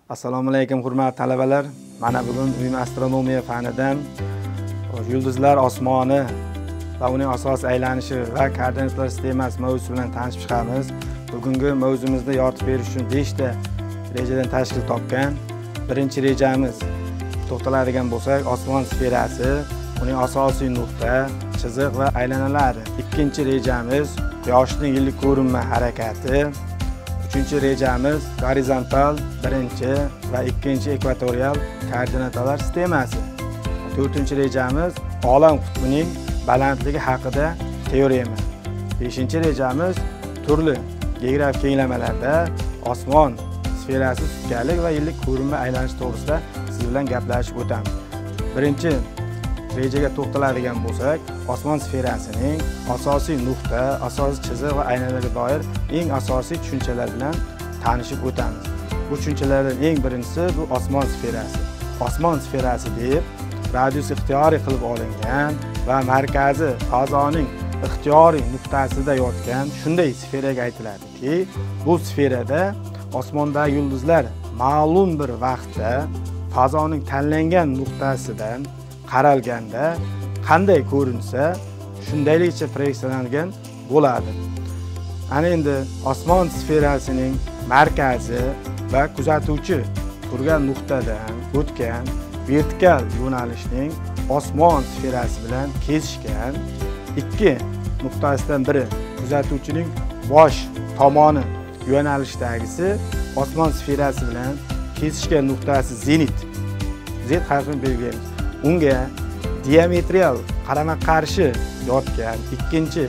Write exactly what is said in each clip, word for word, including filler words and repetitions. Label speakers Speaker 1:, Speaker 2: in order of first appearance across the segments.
Speaker 1: Assalomu alaykum hurmatli talabalar. Mana bugun uyum astronomiya fanidan yulduzlar osmoni va uning asosiy aylanishi va koordinatlar sistemasi mavzusi bilan tanishib chiqamiz. Bugungi mavzumizda yoritib berish uchun besh ta rejadan tashkil topgan. Birinchi rejamiz to'xtaladigan bo'lsak, osmon sferasi, uning asosiy nuqta, chiziq va aylanalari. Ikkinchi rejamiz Quyoshning yillik ko'rinma harakati. Uchinchi rejamiz gorizontal birinchi va ikkinchi ekvatorial koordinatalar sistemasi. To'rtinchi rejamiz olam qutbining balandligi haqida teorema. Beshinchi rejamiz turli geografik kenglamalarda osmon sferasi sutkalik va yillik ko'rinma aylanishi to'g'risida siz bilan gaplashib o'tamiz. Birinchi rejaga to'xtaladigan bo'lsak, osmon sferasining asosiy nuqta, asosiy chiziq va aylanlarga doir eng asosiy tushunchalar bilan tanishib o'tamiz. Bu tushunchalardan eng birinchisi bu osmon sferasi. Osmon sferasi deb radius ixtiyoriy qilib olingan va markazi fazoning ixtiyoriy nuqtasida yotgan shunday sferaga aytiladiki, bu sferada osmondagi yulduzlar ma'lum bir vaqtda fazoning tanlangan nuqtasidan qaralganda qanday ko'rinsa, shundaylikcha proyeksiyalangan bo'ladi. Ana endi osmon sferasining markazi va kuzatuvchi turgan nuqtadan o'tgan vertikal yo'nalishning osmon sferasi bilan kesishgan ikki nuqtasidan biri kuzatuvchining bosh tomoni yo'nalishdagisi osmon sferasi bilan kesishgan nuqtasi zenit. Z harfini belgilaymiz. Unga diametral qarama-qarshi yotgan ikkinchi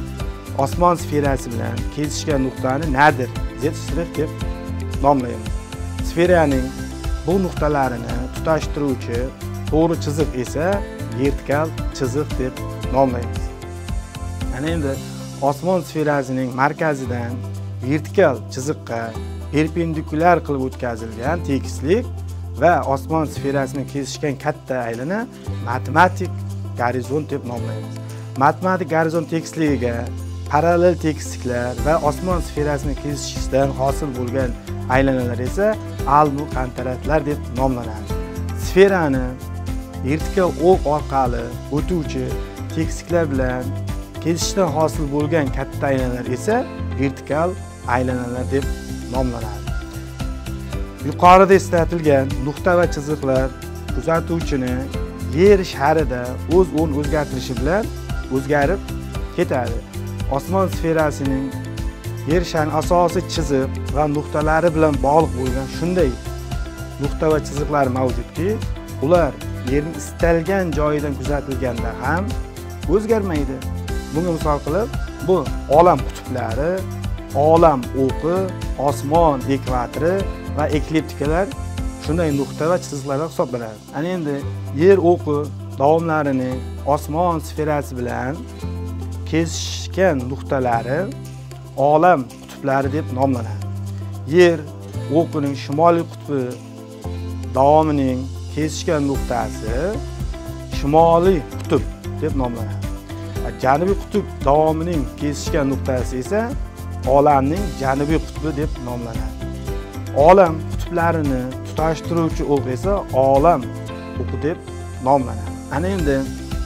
Speaker 1: osmon sferasi bilan kesishgan nuqtani nadir Z' deb nomlaymiz. Sferaning bu nuqtalarini tutashtiruvchi to'g'ri chiziq esa vertikal chiziq deb nomlaymiz. Ana endi osmon sferasining markazidan vertikal chiziqqa perpendikulyar qilib o'tkazilgan tekislik va osmon sferasini kesishgan katta aylana matematik gorizont deb nomlaymiz. Matematik gorizont tekisligiga parallel tekisliklar va osmon sferasini kesishishdan hosil bo'lgan aylanalar esa almuqantaratlar deb nomlanadi. Sferani vertikal o'q orqali o'tuvchi tekisliklar bilan kesishdan hosil bo'lgan katta aylanalar esa vertikal aylanalar deb nomlanadi. Yuqorida eslatilgan nuqta va chiziqlar kuzatuvchini yer sharida o'z o'rn o'zgartirishi bilan o'zgarib ketadi. Osmon sferasining yer sharining asosiy chiziq va nuqtalari bilan bog'liq bo'lgan shunday nuqta va chiziqlar mavjudki, ular yerning istalgan joyidan kuzatilganda ham o'zgarmaydi. Bunga misol qilib, bu olam qutublari, olam o'qi, osmon ekvatori va ekliptikalar shunday nuqta va chiziqlarga hisoblanadi. Ana endi yer o'qi davomlarini osmon sferasi bilan kesishgan nuqtalari olam qutublari deb nomlanadi. Yer o'qining shimoliy qutbi davomining kesishgan nuqtasi shimoliy qutb deb nomlanadi. Janubiy qutb davomining kesishgan nuqtasi esa olamning janubiy qutbi deb nomlanadi. Olam qutblarini tutashtiruvchi o'q esa olam o'qi deb nomlanadi. Ana endi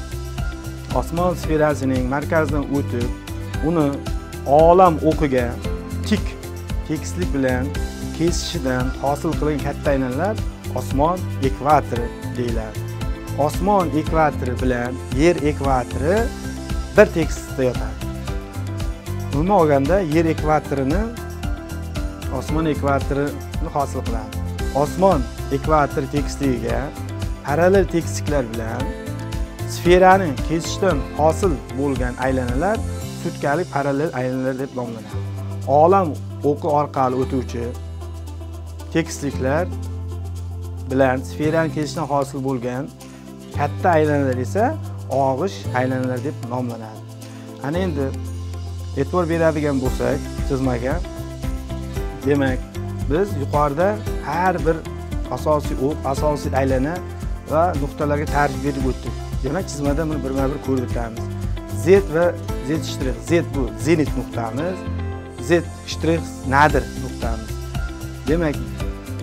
Speaker 1: osmon sferasining markazidan o'tib, uni olam o'qiga tik tekislik bilan kesishidan hosil qilingan katta aylanalar osmon ekvatori deyiladi. Osmon ekvatori bilan yer ekvatori bir tekislikda yotadi. Umuman olganda yer ekvatorini osmon ekvatorini hosil qiladi. Osmon ekvator tekisligiga parallel tekisliklar bilan sferani kesishdan hosil bo'lgan aylanalar sutkalik parallel aylanalar deb nomlanadi. Olam o'qi orqali o'tuvchi tekisliklar bilan sferani kesishdan hosil bo'lgan katta aylanalar esa og'ish aylanalar deb nomlanadi. Ana endi e'tibor beradigan bo'lsak chizmaga, demak, biz yuqorida har bir asosiy o'q, asosiy aylana va nuqtalarga ta'rif berib o'tdik. Demak, chizmada buni birma-bir ko'rib o'tamiz. Z va Z shtrix. Z bu zenit nuqtamiz, Z shtrix nadir nuqtamiz. Demak,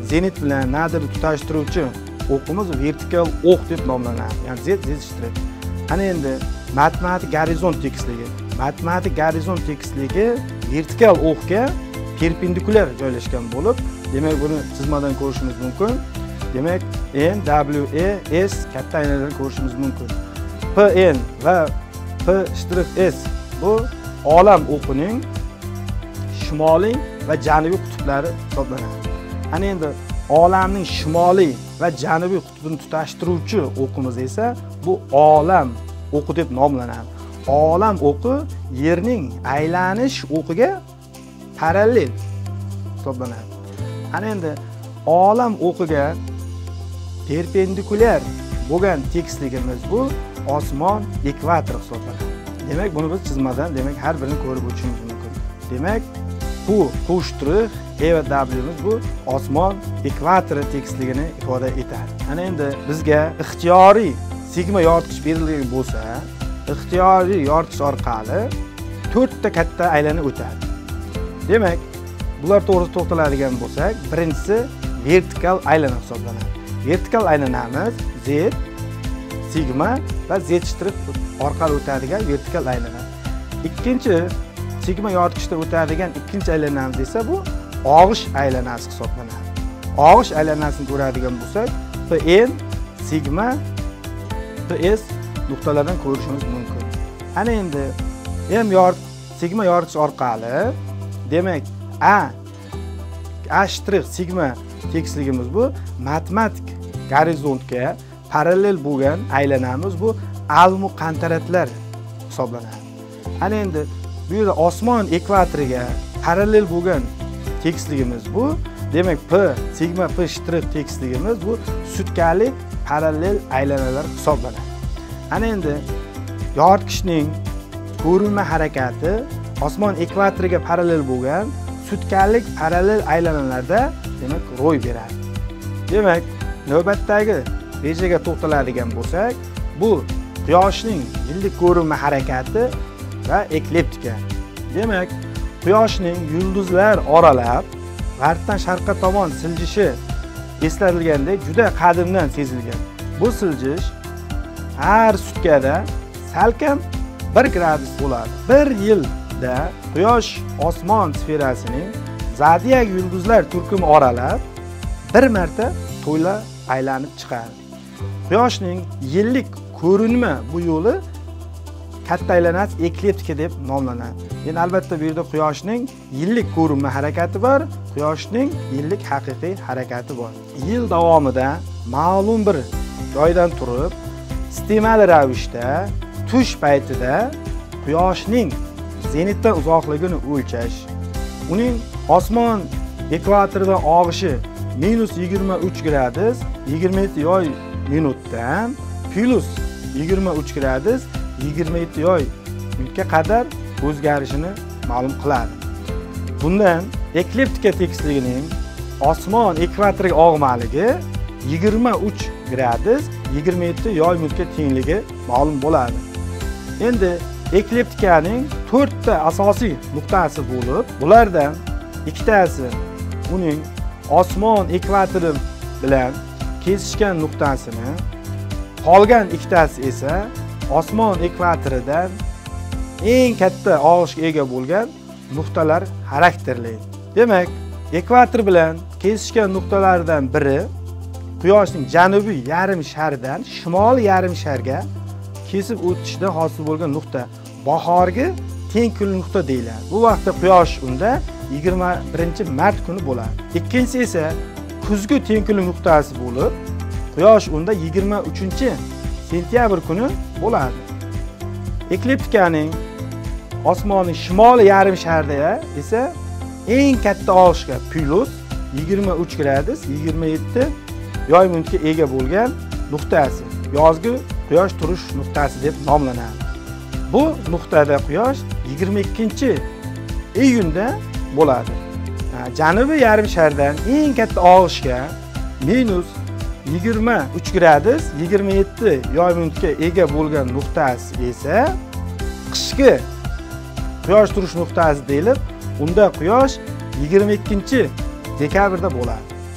Speaker 1: zenit bilan nadirni tutashtiruvchi o'qimiz vertikal o'q deb nomlanadi. Ya'ni z zechishtirib. Ana endi matematik gorizont tekisligi. Matematik gorizont tekisligi vertikal o'qga perpendikulyar joylashgan bo'lib, demak buni chizmadan ko'rishimiz mumkin. Demak, N, W, E, S katta aynalardan ko'rishimiz mumkin. P N va P S bu olam o'qining shimoliy va janubiy qutublari hisoblanadi. Ana endi olamning shimoliy va janubiy qutbini tutashtiruvchi o'qimiz esa bu olam o'qi deb nomlanadi. Olam o'qi yerning aylanish o'qiga parallel hisoblanadi. Ana endi olam o'qiga perpendikulyar bo'lgan tekisligimiz bu osmon ekvator hisoblanadi. Demak, buni biz chizmadan, demak, har birini ko'rib o'tishimiz mumkin. Demak, bu qo'shtirib E va W miz bu osmon ekvatori tekisligini ifoda etadi. Ana endi bizga ixtiyoriy sigma yoritgich berilgan bo'lsa, ixtiyoriy yoritgich orqali to'rtta katta aylana o'tadi. Demak, bular to'g'risida to'xtaladigan bo'lsak, birinchisi vertikal aylana hisoblanadi. Vertikal aylanamiz Z, sigma va Z shtrix orqali o'tadigan vertikal aylana. Ikkinchi sigma yoritgichda o'tadigan ikkinchi aylanamiz esa bu og'ish aylanasi hisoblanadi. Og'ish aylanasini ko'radigan bo'lsak, P N, sigma, P S nuqtalardan ko'rishimiz mumkin. Ana endi M yorit sigma yoritgich orqali, demak A A shtrix sigma tekisligimiz bu matematik gorizontga parallel bo'lgan aylanamiz bu almuqantaratlar hisoblanadi. Ana endi bu yerda osmon ekvatoriga parallel bo'lgan tekisligimiz bu, demak P sigma P shtrix tekisligimiz bu sutkalik parallel aylanalar hisoblanadi. Ana endi yoritgichning ko'rinma harakati osmon ekvatoriga parallel bo'lgan sutkalik parallel aylanalarda demak ro'y beradi. Demak, navbatdagi rejaga to'xtaladigan bo'lsak, bu Quyoshning yillik ko'rinma harakati va ekliptika. Demak, Quyoshning yulduzlar oralab g'arbdan sharqqa tomon siljishi eslatilgandek juda qadimdan sezilgan. Bu siljish har sutkada salkam bir gradus bo'ladi. bir yilda Quyosh osmon sferasining zodiak yulduzlar turkumi oralab bir marta to'la aylanib chiqadi. Quyoshning yillik ko'rinma bu yo'li katta aylanasi ekliptika deb nomlanadi. Endi albatta bu yerda Quyoshning yillik ko'rinma harakati bor, Quyoshning yillik haqiqiy harakati bor. Yil davomida ma'lum bir joydan turib, sistemali ravishda tush paytida Quyoshning zenitdan uzoqligini o'lchash, uning osmon ekvatoridan og'ishi minus yigirma uch gradus yigirma yetti yoy minutdan plus yigirma uch gradus yigirma yetti yoy minutga qadar o'zgarishini ma'lum qiladi. Bundan ekliptika tekisligining osmon ekvatoriga og'maligi yigirma uch gradus yigirma yetti yoy minutga tengligi ma'lum bo'ladi. Endi ekliptikaning to'rtta asosiy nuqtasi bo'lib, bulardan ikkitasi uning osmon ekvatori bilan kesishgan nuqtasini, qolgan ikkitasi esa osmon ekvatoridan eng katta og'ishga ega bo'lgan nuqtalar xarakterlaydi. Demak, ekvator bilan kesishgan nuqtalardan biri Quyoshning janubiy yarim sharidan shimoliy yarim sharga kesib o'tishda hosil bo'lgan nuqta bahorgi teng kunli nuqta deyiladi. Bu vaqtda Quyosh unda yigirma birinchi mart kuni bo'ladi. Ikkinchisi esa kuzgi teng kunli nuqtasi bo'lib, Quyosh unda yigirma uchinchi sentyabr kuni bo'ladi. Ekliptikaning osmonning shimoliy yarim sharida esa eng katta og'ishga plus yigirma uch gradus yigirma yetti yoy minutga ega bo'lgan nuqtasi yozgi Quyosh turish nuqtasi deb nomlanadi. Bu nuqtada Quyosh yigirma ikkinchi iyunda bo'ladi. Janubiy yarim shardan eng katta og'ishga minus yigirma uch gradus yigirma yetti yoy minutga ega bo'lgan nuqtasi esa qishki Quyosh turish nuqtasi deyilib, unda Quyosh yigirma ikkinchi dekabrda bo'ladi.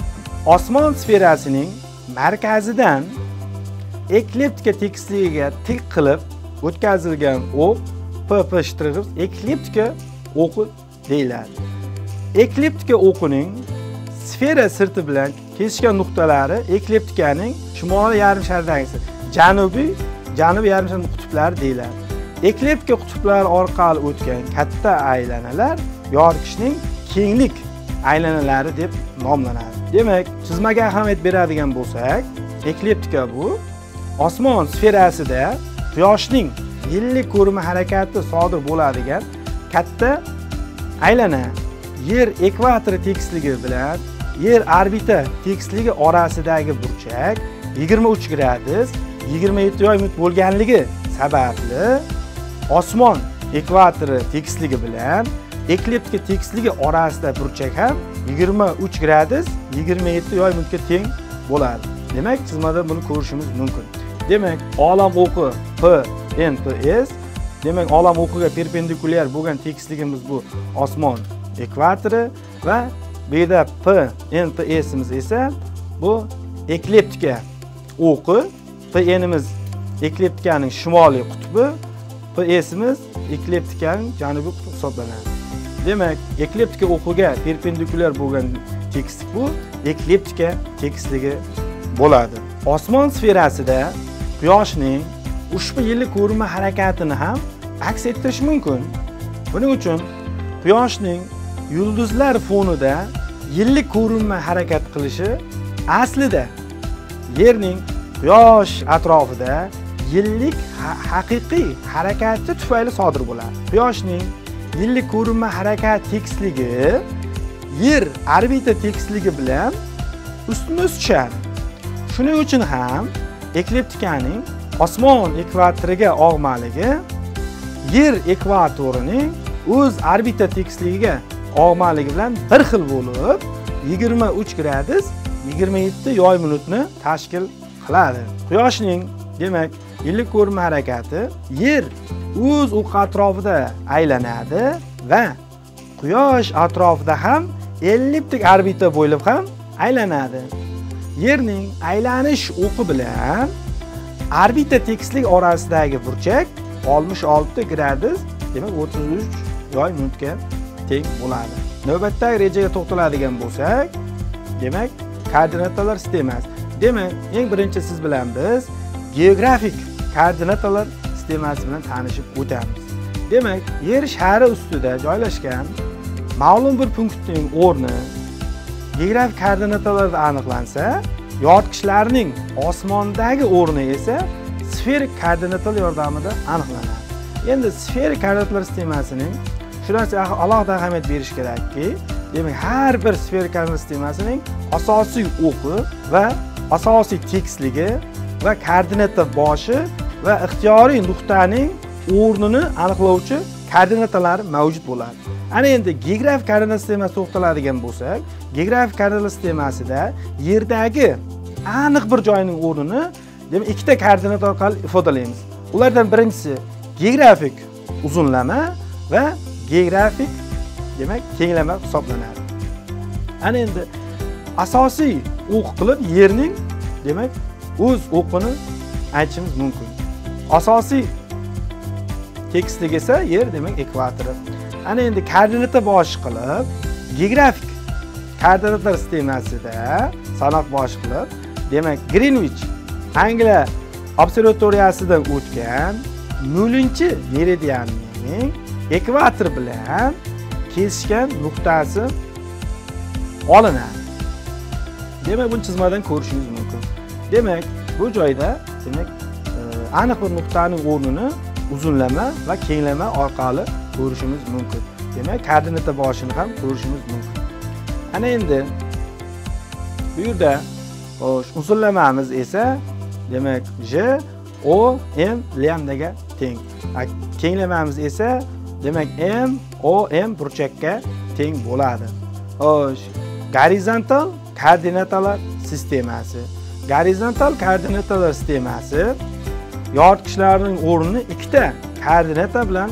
Speaker 1: osmon sferasining markazidan ekliptika tekisligiga tik qilib o'tkazilgan o'q P P shtrix ekliptika o'qi deyiladi. Ekliptika o'qining sfera sirti bilan kesishgan nuqtalari ekliptikaning shimoliy yarim shardagi janubiy janubiy yarim shar qutublari deyiladi. Ekliptika qutublari orqali o'tgan katta aylanalar yoritgichning kenglik aylanalari deb nomlanadi. Demak, chizmaga ahamiyat beradigan bo'lsak, ekliptika bu osmon sferasida Quyoshning yillik ko'rma harakati sodir bo'ladigan katta aylana. Yer ekvatori tekisligi bilan yer orbita tekisligi orasidagi burchak yigirma uch gradus yigirma yetti yoy minut bo'lganligi sababli osmon ekvatori tekisligi bilan ekliptika tekisligi orasida burchak ham yigirma uch gradus yigirma yetti yoy minutga teng bo'ladi. Demak, chizmada buni ko'rishimiz mumkin. Demak, olam o'qi P N P S, demak, olam o'qiga perpendikulyar bo'lgan tekisligimiz bu osmon ekvatori va bu yerda P N P S imiz esa bu ekliptika o'qi. P N'imiz ekliptikaning shimoliy qutbi, P S'imiz ekliptikaning janubiy qutbi hisoblanadi. Demak, ekliptika o'qiga perpendikulyar bo'lgan tekislik bu ekliptika tekisligi bo'ladi. Osmon sferasida Quyoshning ushbu yillik ko'rma harakatini ham aks ettirish mumkin. Buning uchun Quyoshning yulduzlar fonida yillik ko'rinma harakat qilishi aslida Yerning Quyosh atrofida yillik ha haqiqiy harakati tufayli sodir bo'ladi. Quyoshning yillik ko'rinma harakat tekisligi Yer orbita tekisligi bilan ustma-ust tushadi. Shuning uchun ham ekliptikaning osmon ekvatoriga og'maligi Yer ekvatorining o'z orbita tekisligiga og'maligi bilan bir xil bo'lib yigirma uch gradus yigirma yetti yoy minutni tashkil qiladi. Quyoshning demak yillik ko'rma harakati Yer o'z o'qi atrofida aylanadi va Quyosh atrofida ham elliptik orbita bo'ylab ham aylanadi. Yerning aylanish o'qi bilan orbita tekislik orasidagi burchak oltmish olti gradus, demak o'ttiz uch yoy minutga teng bo'ladi. Navbatdagi rejaga to'xtaladigan bo'lsak, demak koordinatalar sistemasi. Demak, eng birinchi siz bilan biz geografik koordinatalar sistemasi bilan tanishib o'tamiz. Demak, Yer shari ustida joylashgan ma'lum bir punktning o'rni geografik koordinatalarda aniqlansa, yoritgichlarning osmondagi o'rni esa sferik koordinatalar yordamida aniqlanadi. Endi sferik koordinatalar sistemasining shu narsaga alohida ahamiyat berish kerakki, demak har bir sferik koordinatalar sistemasining asosiy o'qi va asosiy tekisligi va koordinata boshi va ixtiyoriy nuqtaning o'rnini aniqlovchi koordinatalar mavjud bo'ladi. Ana endi geografik koordinata sistemasiga to'xtaladigan bo'lsak, geografik koordinata sistemasida Yerdagi aniq bir joyning o'rnini demak ikkita koordinata orqali ifodalaymiz. Ulardan birinchisi geografik uzunlama va geografik demak kenglama hisoblanadi. Ana endi asosiy o'q qilib Yerning demak o'z o'qini aytishimiz mumkin. Asosiy tekislik esa Yer demak ekvatori. Ana endi koordinata boshi qilib geografik koordinatalar sistemasida sanoq boshi qilib demak Greenwich Angliya observatoriyasidan o'tgan nollinchi meridianning ekvator bilan kesishgan nuqtasi olinadi. Demak, buni chizmadan ko'rishingiz mumkin. Demak, bu joyda demak aniq bir nuqtaning o'rnini uzunlama va kenglama orqali ko'rishimiz mumkin. Demak, koordinata boshini ham ko'rishimiz mumkin. Ana endi bu yerda xo'sh, uzunlamamiz esa demak J O M lambdaga teng. Kenglamamiz esa demak M O M burchakka teng bo'ladi. Xo'sh, gorizontal koordinatalar sistemasi. Gorizontal koordinatalar sistemasi yoritgichlarning o'rnini ikkita koordinata bilan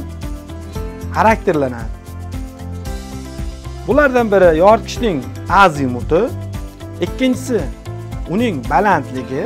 Speaker 1: xarakterlanadi. Bulardan biri yoritgichning azimuti, ikkinchisi uning balandligi.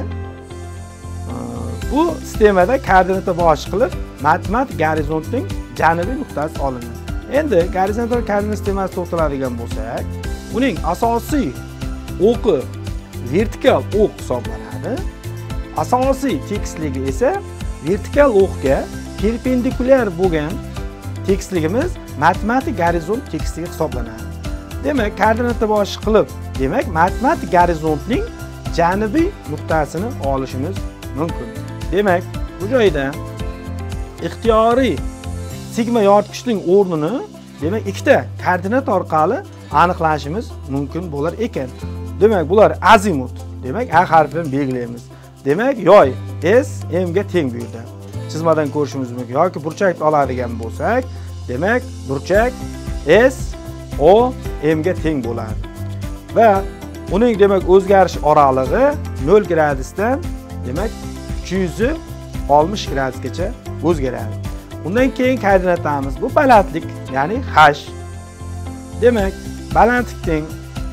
Speaker 1: Bu sistemada koordinata bosh qilib matematik gorizontning janubiy nuqtasi olinadi. Endi gorizontal koordinata sistemasi to'xtaladigan bo'lsak, uning asosiy o'qi vertikal o'q hisoblanadi. Asosiy tekisligi esa vertikal o'qga perpendikulyar bo'lgan tekisligimiz matematik gorizont tekisligi hisoblanadi. Demak, koordinata bosh qilib, demak, matematik gorizontning janubiy nuqtasini olishimiz mumkin. Demak, bu joyda ixtiyoriy sigma yoritgichning o'rnini, demak, ikkita koordinat orqali aniqlashimiz mumkin bo'lar ekan. Demak, bular azimut. Demak, A harfini belgilaymiz. Demak, yoy S M ga teng bu yerda. Chizmadan ko'rishimiz mumkin. Yoki burchakni oladigan bo'lsak, demak, burchak S O M ga teng bo'ladi. Va uning demak o'zgarish oralig'i nol gradusdan demak uch yuz oltmish gradusgacha o'zgaradi. Undan keyin koordinatamiz bu balandlik, ya'ni H. Demak, balandlikning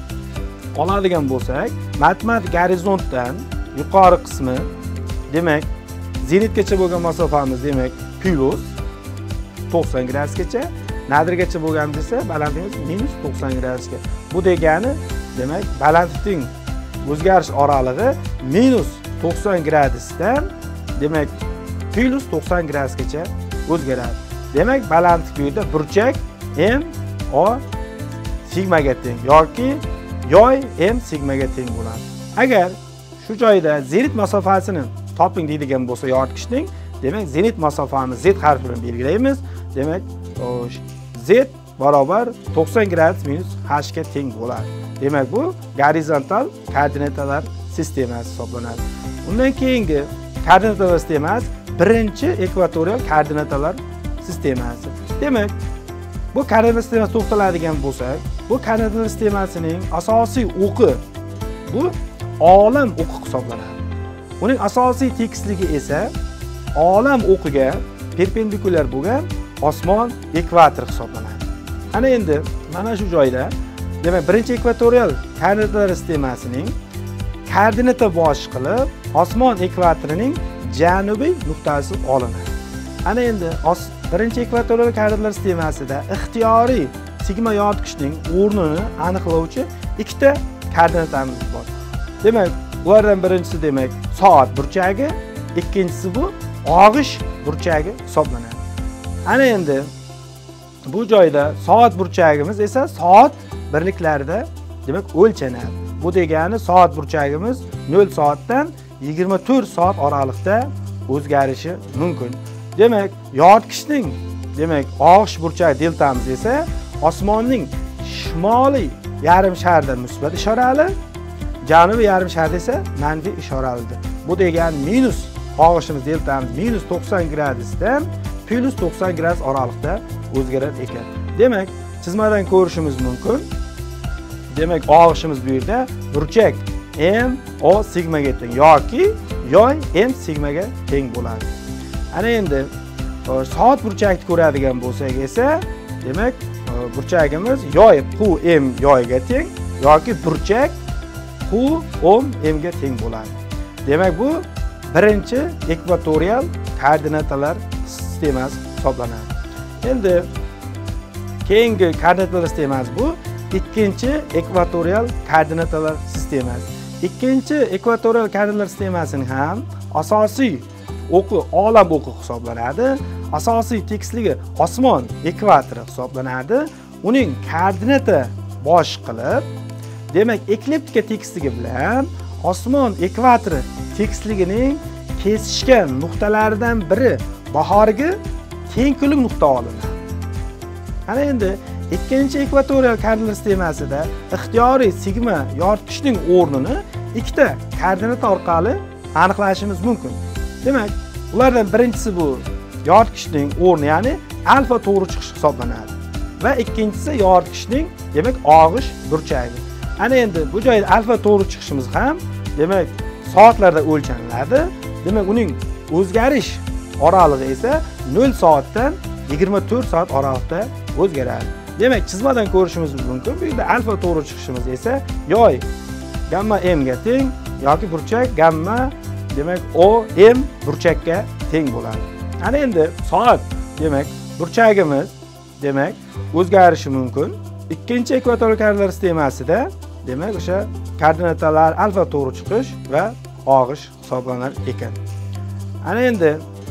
Speaker 1: oladigan bo'lsak, matematik gorizontdan yuqori qismi, demak, zenitgacha bo'lgan masofamiz, demak, plus to'qson gradusgacha, nadirgacha bo'lgan desa, balandligimiz minus to'qson gradusga. Bu degani, demak, balandlikning o'zgarish oralig'i minus to'qson gradusdan, demak, plus to'qson gradusgacha o'zgaradi. Demak, balandlik bu yerda burchak M O sigmaga teng yoki yoy M sigmaga teng bo'ladi. Agar shu joyda zenit masofasini toping deydigan bo'lsa yoritgichning, demak, zenit masofamiz Z harfi bilan belgilaymiz. Demak, Z barobar to'qson gradus minus H ga teng bo'ladi. Demak, bu gorizontal koordinatalar sistemasi hisoblanadi. Undan keyingi koordinatalar sistemasi birinchi ekvatorial koordinatalar sistemasi. Demak, bu koordinata sistemasi to'xtaladigan bo'lsak, bu koordinatalar sistemasining asosiy o'qi bu olam o'qi hisoblanadi. Uning asosiy tekisligi esa olam o'qiga perpendikulyar bo'lgan osmon ekvator hisoblanadi. Ana endi mana shu joyda, demak, birinchi ekvatorial koordinatalar sistemasining koordinata bosh qilib osmon ekvatorining janubiy nuqtasi olinadi. Ana endi birinchi ekvatorial koordinatalar sistemasida ixtiyoriy sigma yoritgichning o'rnini aniqlovchi ikkita koordinatamiz bor. Demak, ulardan birinchisi demak soat burchagi, ikkinchisi bu og'ish burchagi hisoblanadi. Ana endi bu joyda soat burchagimiz esa soat birliklarida demak o'lchanadi. Bu degani soat burchagimiz nol soatdan yigirma to'rt soat oralig'ida o'zgarishi mumkin. Demak, yoritgichning demak og'ish burchagi deltamiz esa osmonning shimoliy yarim sharida musbat ishorali, janubiy yarim sharda esa manfiy ishoralidir. Bu degani minus og'ishimiz deltamiz minus to'qson gradusdan plus to'qson gradus oralig'ida o'zgarar ekan. Demak, chizmadan ko'rishimiz mumkin. Demak, og'ishimiz bu yerda burchak M O sigmaga teng yoki yoy M sigmaga teng bo'ladi. Ana endi soat burchakni ko'radigan bo'lsak esa, demak, burchagimiz yoy Q M yoyga teng yoki burchak Q O M ga teng bo'ladi. Demak, bu birinchi ekvatorial koordinatalar sistemasi hisoblanadi. Endi keyingi koordinatalar sistemasi bu ikkinchi ekvatorial koordinatalar sistemasi. Ikkinchi ekvatorial koordinatalar sistemasining ham asosiy o'qi olam o'qi hisoblanadi. Asosiy tekisligi osmon ekvatori hisoblanadi. Uning koordinata bosh qilib, demak, ekliptika tekisligi bilan osmon ekvatori tekisligining kesishgan nuqtalaridan biri bahorgi tenglik nuqta olinadi. Ana endi ikkinchi ekvatorial koordinatalar sistemasida ixtiyoriy sigma yoritgichning o'rnini ikkita koordinata orqali aniqlashimiz mumkin. Demak, ulardan birinchisi bu yoritgichning o'rni, ya'ni alfa to'g'ri chiqish hisoblanadi. Va ikkinchisi yoritgichning demak og'ish burchagi. Ana endi bu joyda alfa to'g'ri chiqishimiz ham demak soatlarda o'lchaniladi. Demak, uning o'zgarish oralig'i esa nol soatdan yigirma to'rt soat oralig'ida o'zgaradi. Demak, chizmadan ko'rishimiz mumkin. Bu yerda alfa to'g'ri chiqishimiz esa yoy gamma m ga teng yoki burchak gamma demak o m burchakka teng bo'ladi. Ana endi soat demak burchagimiz demak o'zgarishi mumkin. Ikkinchi ekvatorial koordinatlar sistemasida demak o'sha koordinatalar alfa to'g'ri chiqish va og'ish hisoblanar ekan. Ana endi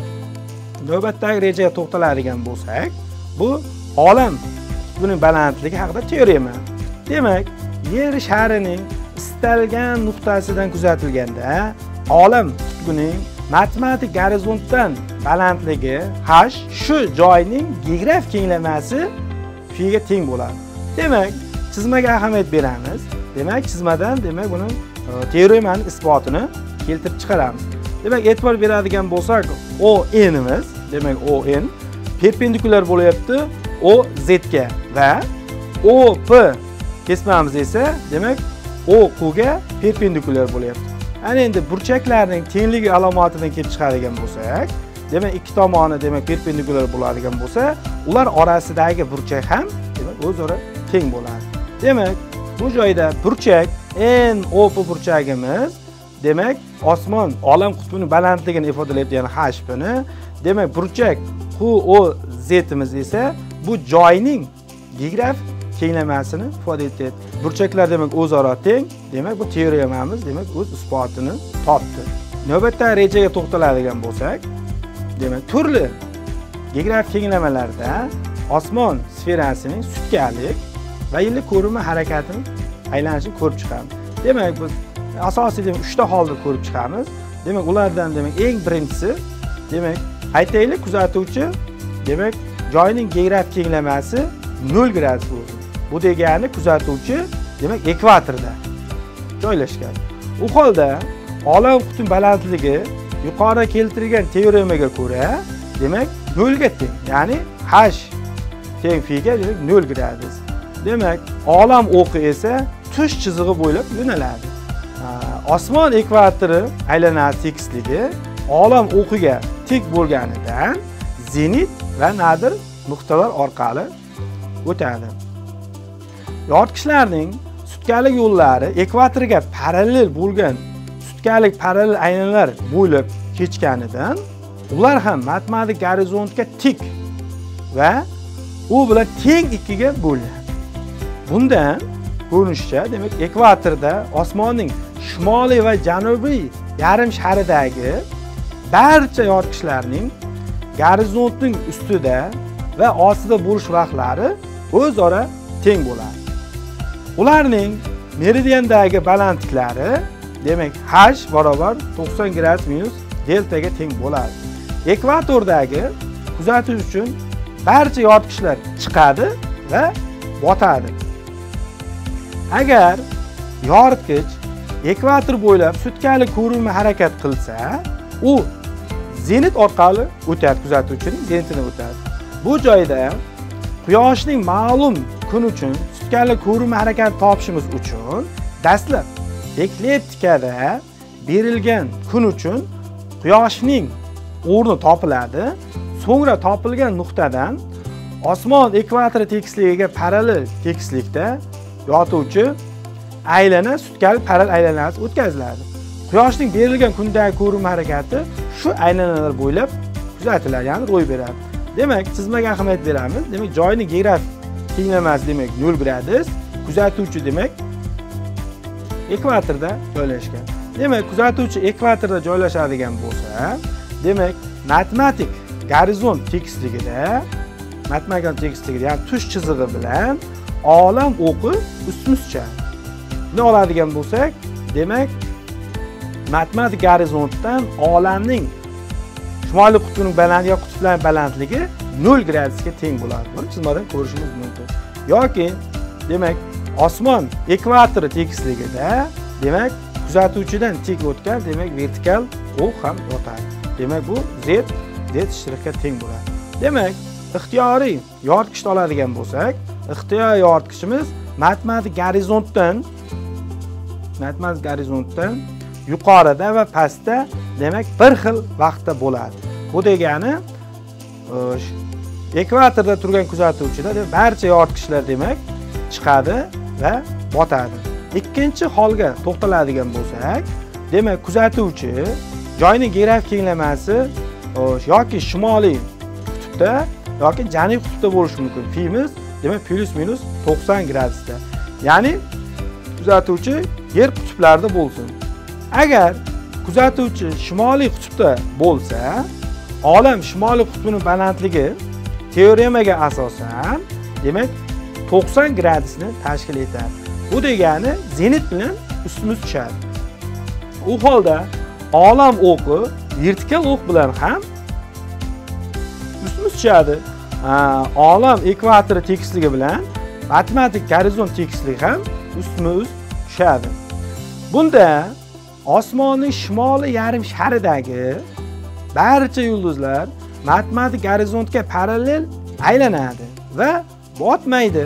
Speaker 1: navbatdagi rejaga to'xtaladigan bo'lsak, bu olam buning balandligi haqida teorema. Demak, yer sharining istalgan nuqtasidan kuzatilganda olam qutbining matematik gorizontdan balandligi h shu joyning geografik kenglamasi phi ga teng bo'ladi. Demak, chizmaga ahamiyat beramiz. Demak, chizmadan demak buni teoremaning isbotini keltirib chiqaramiz. Demak, e'tibor beradigan bo'lsak, O n'imiz, demak O n perpendikulyar bo'lyapti O z ga va O p kesmamiz esa demak O q ga perpendikulyar bo'lyapti. Ana endi burchaklarning tengligi alomatidan kelib chiqadigan bo'lsak, demak ikki tomoni demak perpendikulyar bo'ladigan bo'lsa, ular orasidagi burchak ham demak o'zaro teng bo'ladi. Demak, bu joyda burchak n O p burchagimiz demak osmon olam qutbining balandligini ifodalaydigan h ni, demak burchak q o z imiz esa bu joyning geografik kenglamasini ifoda etadi. Burchaklar demak o'zaro teng, demak bu teoremamiz demak o'z isbotini topdi. Navbatdagi rejaga to'xtaladigan bo'lsak, demak turli geografik kenglamalarda osmon sferasining sutkalik va yillik ko'rinma harakatini aylanishini ko'rib chiqamiz. Demak biz asosiy demak uchta holda ko'rib chiqamiz. Demak ulardan demak eng birinchisi demak aytaylik kuzatuvchi demak joyning geografik kenglamasi nol gradus bo'lsin. Bu degani kuzatuvchi demak ekvatorda joylashgan. U holda olam qutb balandligi yuqorida keltirilgan teoremaga ko'ra demak nol ga teng. Ya'ni h teng phi ga demak nol gradus. Demak olam o'qi esa tush chizig'i bo'ylab yo'naladi. Osmon ekvatori aylanasi tekisligi olam o'qiga tik bo'lganidan zenit va nadir nuqtalar orqali o'tadi. Yoritgichlarning sutkalik yo'llari ekvatorga parallel bo'lgan sutkalik parallel aylanlar bo'ylab kechganidan ular ham matematik gorizontga tik va u bilan teng ikkiga bo'linadi. Bundan ko'rinishicha demak ekvatorda osmonning shimoliy va janubiy yarim sharidagi barcha yoritgichlarning gorizontning ustida va ostida bo'lish vaqtlari o'zaro teng bo'ladi. Ularning meridiandagi balandliklari demak h barobar to'qson gradus minus deltaga teng bo'ladi. Ekvatordagi kuzatish uchun barcha yoritgichlar chiqadi va botadi. Agar yoritgich ekvator bo'ylab sutkalik ko'rinma harakat qilsa, u zenit orqali o'tadi, kuzatuvchining zenitini o'tadi. Bu joyda Quyoshning ma'lum kun uchun sutkalik ko'rinma harakati topishimiz uchun dastlab ekliptikada berilgan kun uchun Quyoshning o'rni topiladi. So'ngra topilgan nuqtadan osmon ekvatori tekisligiga parallel tekislikda yotuvchi aylana sutkalik parallel aylanasi o'tkaziladi. Quyoshning berilgan kundagi ko'rinma harakati shu aylanalar bo'ylab kuzatiladi, ya'ni ro'y beradi. Demak, chizmaga ahamiyat beramiz. Demak, joyning geografik kenglamasi demak nol gradus, kuzatuvchi demak ekvatorda joylashgan. Demak, kuzatuvchi ekvatorda joylashadigan bo'lsa, demak, matematik gorizont tekisligida, matematik tekisligida, ya'ni tush chizig'i bilan olam o'qi ustma-ustcha. Buni oladigan bo'lsak, demak, matematik gorizontdan olamning shimoliy qutbining balandligi va qutblarning balandligi nol gradusga teng bo'ladi. Buni chizmadan ko'rishimiz mumkin. Yoki demak, osmon ekvatori tekisligida, demak, kuzatuvchidan tik o'tgan, demak, vertikal o'q ham yotadi. Demak, bu z z ishtirokga teng bo'ladi. Demak, ixtiyoriy yoritgichni oladigan bo'lsak, ixtiyoriy yoritgichimiz matematik gorizontdan matematik gorizontdan yuqorida va pastda demak bir xil vaqtda bo'ladi. Bu degani ekvatorda turgan kuzatuvchida barcha yoritgichlar demak chiqadi va botadi. ikkinchi holga to'xtaladigan bo'lsak, demak, kuzatuvchi joyning geografik kenglamasi yoki shimoliy qutbda yoki janubiy qutbda bo'lishi mumkin. Fimiz demak plus minus to'qson gradusda. Ya'ni kuzatuvchi yer qutblarida bo'lsin. Agar kuzatuvchi shimoliy qutbda bo'lsa, olam shimoliy qutbining balandligi teoremaga asosan demak to'qson gradusni tashkil etadi. Bu degani zenit bilan ustimiz tushadi. U holda olam o'qi vertikal o'q bilan ham ustimiz tushadi. Olam ekvatori tekisligi bilan matematik gorizont tekisligi ham ustimiz tushadi. Bunda osmonning shimoliy yarim sharidagi barcha yulduzlar matematik gorizontga parallel aylanadi va botmaydi.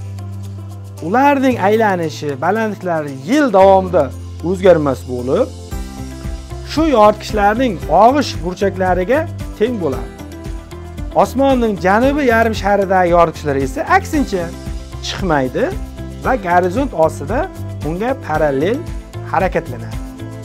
Speaker 1: Ularning aylanishi balandliklari yil davomida o'zgarmas bo'lib, shu yoritgichlarning og'ish burchaklariga teng bo'ladi. Osmonning janubiy yarim sharidagi yoritgichlar esa aksincha chiqmaydi va gorizont ostida unga parallel harakatlanadi.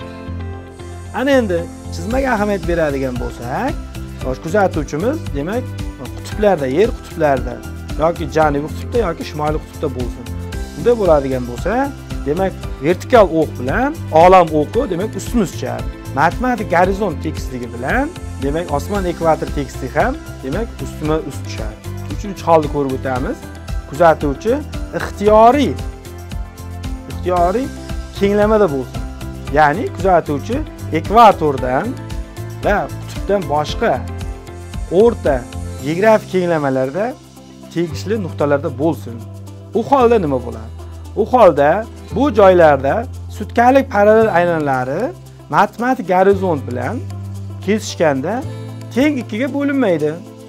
Speaker 1: Ana endi chizmaga ahamiyat beradigan bo'lsak, kuzatuvchimiz demak qutblarda, yer qutblarida yoki janubiy qutbda yoki shimoliy qutbda bo'lsin. Bunda bo'ladigan bo'lsa, demak vertikal o'q bilan olam o'qi demak ustimiz tushadi. Matematik gorizont tekisligi bilan demak osmon ekvator tekisligi ham demak ustma ust tushadi. Uchinchi holni ko'rib o'tamiz. Kuzatuvchi ixtiyoriy ixtiyoriy kenglamada bo'lsin. Ya'ni kuzatuvchi ekvatordan va qutbdan boshqa o'rta geografik kenglamalarda tegishli nuqtalarda bo'lsin. U holda nima bo'ladi? U holda bu joylarda sutkalik parallel aylanalari matematik gorizont bilan kesishganda teng ikkiga bo'linmaydi.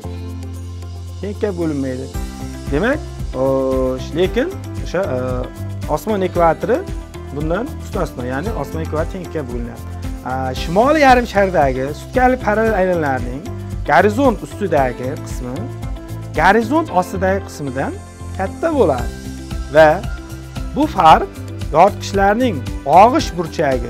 Speaker 1: Teng ikkiga bo'linmaydi. Demak, lekin o'sha osmon ekvatori bundan mustasno, ya'ni osmon ekvatori teng ikkiga bo'linadi. Shimoliy yarim shardagi sutkalik parallel aylanlarning gorizont ustidagi qismi gorizont ostidagi qismidan katta bo'ladi va bu farq yoritgichlarning og'ish burchagi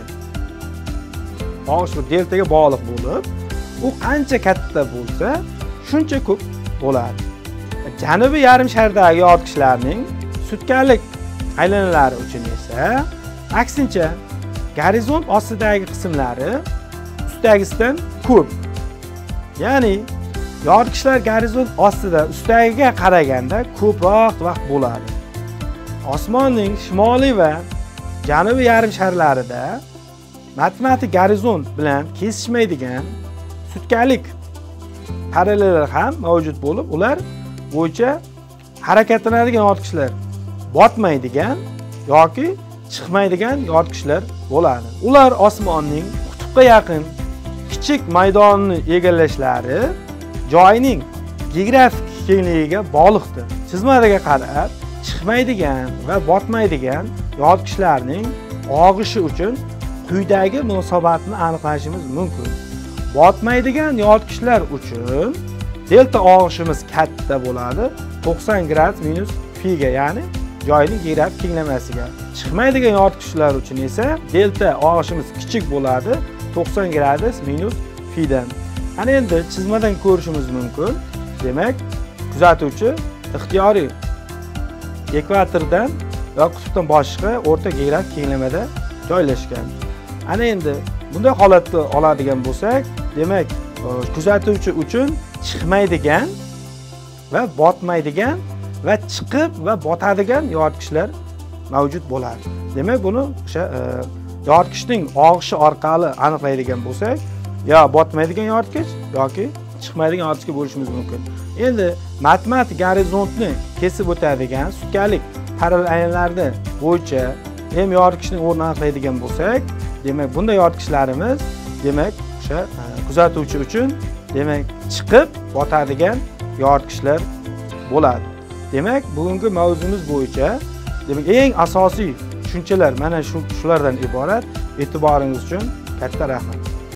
Speaker 1: og'ish deltaga bog'liq bo'lib, u qancha katta bo'lsa, shuncha ko'p bo'ladi. Janubiy yarim shardagi yoritgichlarning sutkalik aylanalari uchun esa aksincha gorizont ostidagi qismlari ustidagisidan ko'p. Ya'ni yoritgichlar gorizont ostida ustidagiga qaraganda ko'proq vaqt bo'ladi. Osmonning shimoliy va janubiy yarim sharlarida matematik gorizont bilan kesishmaydigan sutkalik parallellar ham mavjud bo'lib, ular bo'yicha harakatlanadigan yoritgichlar botmaydigan yoki chiqmaydigan yoritgichlar bo'ladi. Ular osmonning qutbga yaqin kichik maydonni egallashlari joyning geografik kengligiga bog'liqdir. Chizmadaga qarab, chiqmaydigan va botmaydigan yoritgichlarning og'ishi uchun quyidagi munosabatni aniqlashimiz mumkin. Botmaydigan yoritgichlar uchun delta og'ishimiz katta bo'ladi, to'qson gradus minus fi ga, ya'ni joyning geografik kenglamasiga. Chiqmaydigan yoritgichlar uchun esa delta og'ishimiz kichik bo'ladi, to'qson gradus minus fi dan. Ana endi chizmadan ko'rishimiz mumkin. Demak, kuzatuvchi ixtiyoriy ekvatordan va qutbdan boshqa o'rta geografik kenglamada joylashgan. Ana endi bunday holatni oladigan bo'lsak, demak, kuzatuvchi uchun chiqmaydigan va botmaydigan va chiqib va botadigan yoritgichlar mavjud bo'ladi. Demak, buni o'sha yoritgichning og'ishi orqali aniqlaydigan bo'lsak, yo botmaydigan yoritgich yoki chiqmaydigan yoritgichga bo'lishimiz mumkin. Endi matematik gorizontni kesib o'tadigan sutkalik parallel aylanlarda bo'yicha ham yoritgichning o'rnini aniqlaydigan bo'lsak, demak, bunday yoritgichlarimiz demak, o'sha kuzatuvchi uchun demak, chiqib botadigan yoritgichlar bo'ladi. Demak, bugungi mavzumiz bo'yicha demak, eng asosiy tushunchalar mana shu shulardan iborat. E'tiboringiz uchun katta rahmat.